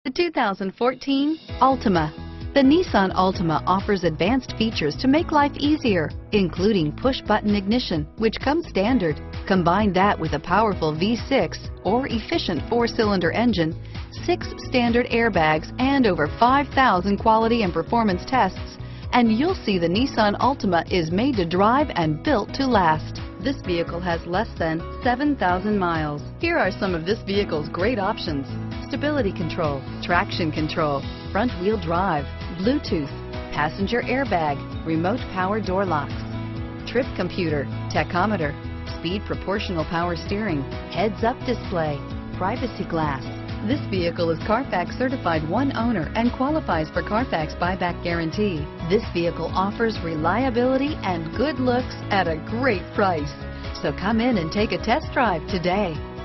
The 2014 Altima. The Nissan Altima offers advanced features to make life easier, including push-button ignition, which comes standard. Combine that with a powerful V6 or efficient 4-cylinder engine, 6 standard airbags, and over 5,000 quality and performance tests, and you'll see the Nissan Altima is made to drive and built to last. This vehicle has less than 7,000 miles. Here are some of this vehicle's great options: stability control, traction control, front wheel drive, Bluetooth, passenger airbag, remote power door locks, trip computer, tachometer, speed proportional power steering, heads-up display, privacy glass. This vehicle is Carfax certified one owner and qualifies for Carfax buyback guarantee. This vehicle offers reliability and good looks at a great price. So come in and take a test drive today.